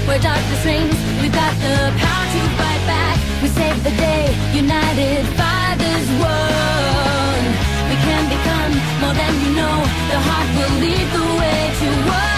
where darkness reigns. We've got the power to fight back. We save the day, united, five is one. We can become more than you know. The heart will lead the way to one.